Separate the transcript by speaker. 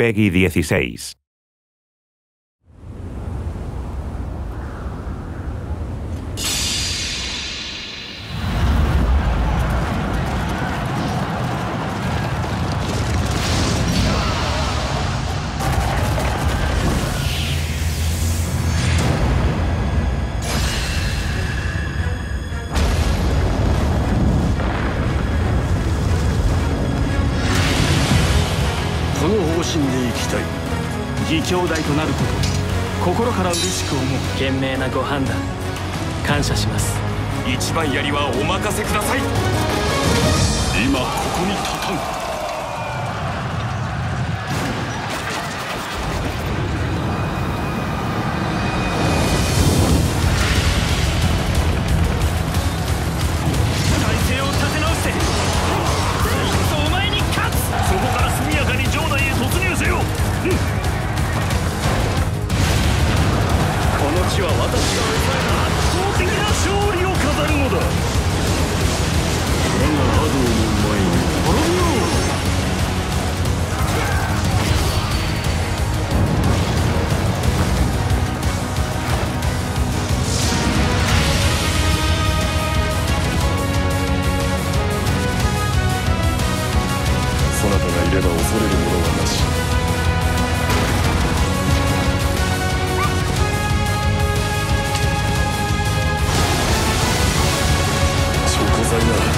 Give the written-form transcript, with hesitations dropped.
Speaker 1: Peggy 16.
Speaker 2: この方針でいきたい。
Speaker 3: 義兄弟となること心から嬉しく思う。
Speaker 4: 賢明なご判断感謝します。
Speaker 5: 一番槍はお任せください。
Speaker 2: 今ここに立たん。
Speaker 5: は私が抑えた圧倒的な勝利を飾るのだ。
Speaker 2: 我が波動の前に滅びよう。そなたがいれば恐れるものはなし。そんな